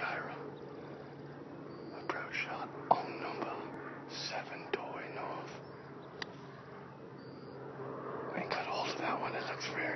gyro. Approach shot on number 7 Toy North. We got hold of that one, it looks very